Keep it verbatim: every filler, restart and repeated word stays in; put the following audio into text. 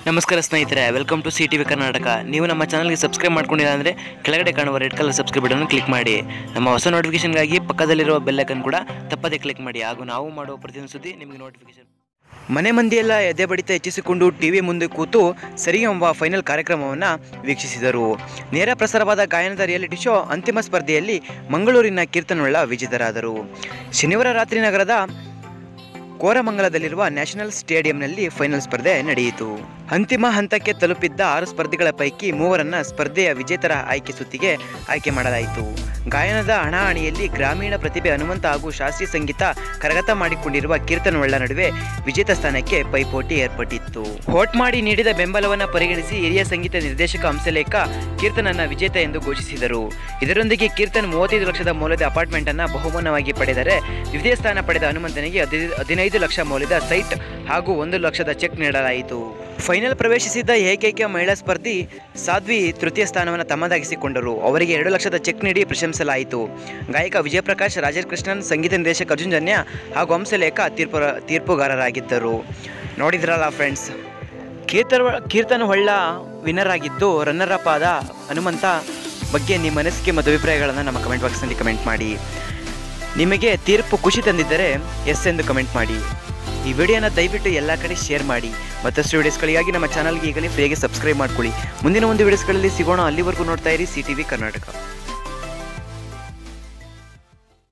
ನಮಸ್ಕಾರ ಸ್ನೇಹಿತರೆ, welcome to C T V Karnataka. ನೀವು ನಮ್ಮ ಚಾನಲ್ಗೆ ಸಬ್ಸ್ಕ್ರೈಬ್ ಮಾಡ್ಕೊಂಡಿಲ್ಲ ಅಂದರೆ ಕೆಳಗಡೆ ಕಾಣುವ red colour subscribe button click ಮಾಡಿ. ನಮ್ಮ ಹೊಸ ನೋಟಿಫಿಕೇಶನ್ಗಾಗಿ ಪಕ್ಕದಲ್ಲಿರುವ ಬೆಲ್ ಐಕನ್ ಕೂಡ ತಪ್ಪದೇ ಕ್ಲಿಕ್ ಮಾಡಿ. ಹಾಗೂ ನಾವು ಮಾಡುವ ಪ್ರತಿಯೊಂದು ಸುದ್ದಿ ನಿಮಗೆ ನೋಟಿಫಿಕೇಶನ್. ಮನೆ ಮಂದಿಯೆಲ್ಲ ಎದೆ ಬಡಿತ ಹೆಚ್ಚಿಸಿಕೊಂಡು ಟಿವಿ ಮುಂದೆ ಕೂತು ಸರಿಗಮಪ ಫೈನಲ್ ಕಾರ್ಯಕ್ರಮವನ್ನು ವೀಕ್ಷಿಸಿದರು. ನೇರ ಪ್ರಸಾರವಾದ ಗಾಯನದ ರಿಯಾಲಿಟಿ ಶೋ ಅಂತಿಮ ಸ್ಪರ್ಧೆಯಲ್ಲಿ ಮಂಗಳೂರಿನ ಕೀರ್ತನೊಳ್ಳ ವಿಜೇತರಾದರು. ಶನಿವಾರ ರಾತ್ರಿ ನಗರದ ಕೋರಮಂಗಲದಲ್ಲಿರುವ ನ್ಯಾಷನಲ್ ಸ್ಟೇಡಿಯಂನಲ್ಲಿ ಫೈನಲ್ ಸ್ಪರ್ಧೆ ನಡೆಯಿತು. ಅಂತಿಮ ಹಂತಕ್ಕೆ ತಲುಪಿದ್ದ ಆರು ಸ್ಪರ್ಧಿಗಳ ಪೈಕಿ ಮೂವರನ್ನ ಸ್ಪರ್ಧೆಯ ವಿಜೇತರ ಆಯ್ಕೆ ಸುತ್ತಿಗೆ ಆಯ್ಕೆ ಮಾಡಲಾಯಿತು. ಗಾಯನದ ಹಣಾಹಣಿಯಲ್ಲಿ ಗ್ರಾಮೀಣ ಪ್ರತಿಭೆ ಹನುಮಂತ ಹಾಗೂ ಶಾಸ್ತ್ರೀಯ ಸಂಗೀತ ಕರಗತ ಮಾಡಿಕೊಂಡಿರುವ ಕೀರ್ತನೊಳ್ಳ ನಡುವೆ ವಿಜೇತ ಸ್ಥಾನಕ್ಕೆ ಪೈಪೋಟಿ ಏರ್ಪಟ್ಟಿತ್ತು. ವೋಟ್ ಮಾಡಿ ನೀಡಿದ ಬೆಂಬಲವನ್ನು ಪರಿಗಣಿಸಿ ಹಿರಿಯ ಸಂಗೀತ ನಿರ್ದೇಶಕ ಹಂಸಲೇಖ ಕೀರ್ತನನ್ನ ವಿಜೇತ ಎಂದು ಘೋಷಿಸಿದರು. ಇದರೊಂದಿಗೆ ಕೀರ್ತನ್ ಮೂವತ್ತೈದು ಲಕ್ಷದ ಮೌಲ್ಯದ ಅಪಾರ್ಟ್ಮೆಂಟ್ ಅನ್ನು ಬಹುಮಾನವಾಗಿ ಪಡೆದರೆ, ದ್ವಿತೀಯ ಸ್ಥಾನ ಪಡೆದ ಹನುಮಂತನಿಗೆ ಹದಿನೈದು ಲಕ್ಷ ಮೌಲ್ಯದ ಸೈಟ್ ಹಾಗೂ ಒಂದು ಲಕ್ಷದ ಚೆಕ್ ನೀಡಲಾಯಿತು. ಫೈನಲ್ ಪ್ರವೇಶಿಸಿದ ಏಕೈಕ ಮಹಿಳಾ ಸ್ಪರ್ಧಿ ಸಾಧ್ವಿ ತೃತೀಯ ಸ್ಥಾನವನ್ನು ತಮ್ಮದಾಗಿಸಿಕೊಂಡರು. ಅವರಿಗೆ ಎರಡು ಲಕ್ಷದ ಚೆಕ್ ನೀಡಿ ಪ್ರಶಂಸಲಾಯಿತು. ಗಾಯಕ ವಿಜಯಪ್ರಕಾಶ್, ರಾಜೇಶ್ ಕೃಷ್ಣನ್, ಸಂಗೀತ ನಿರ್ದೇಶಕ ಅರ್ಜುನ್ ಜನ್ಯ ಹಾಗೂ ಹಂಸಲೇಖ ತೀರ್ಪು ತೀರ್ಪುಗಾರರಾಗಿದ್ದರು. ನೋಡಿದ್ರಲ್ಲ ಫ್ರೆಂಡ್ಸ್, ಕೀರ್ತನ ಕೀರ್ತನೊಳ್ಳ ವಿನ್ನರ್ ಆಗಿದ್ದು, ರನ್ನರ್ ಅಪ್ ಆದ ಹನುಮಂತ ಬಗ್ಗೆ ನಿಮ್ಮ ಅನಿಸಿಕೆ ಮತ್ತು ಅಭಿಪ್ರಾಯಗಳನ್ನು ನಮ್ಮ ಕಮೆಂಟ್ ಬಾಕ್ಸ್ನಲ್ಲಿ ಕಮೆಂಟ್ ಮಾಡಿ. ನಿಮಗೆ ತೀರ್ಪು ಖುಷಿ ತಂದಿದ್ದರೆ ಎಸ್ ಎಂದು ಕಮೆಂಟ್ ಮಾಡಿ. ಈ ವಿಡಿಯೋನ ದಯವಿಟ್ಟು ಎಲ್ಲ ಕಡೆ ಶೇರ್ ಮಾಡಿ. ಮತ್ತಷ್ಟು ವಿಡಿಯೋಸ್ಗಳಿಗಾಗಿ ನಮ್ಮ ಚಾನಲ್ಗೆ ಈಗಲೇ ಫ್ರೀಯಾಗಿ ಸಬ್ಸ್ಕ್ರೈಬ್ ಮಾಡ್ಕೊಳ್ಳಿ. ಮುಂದಿನ ಒಂದು ವಿಡಿಯೋಸ್ಗಳಲ್ಲಿ ಸಿಗೋಣ. ಅಲ್ಲಿವರೆಗೂ ನೋಡ್ತಾ ಇರಿ ಸಿ ಟಿ ವಿ ಕರ್ನಾಟಕ.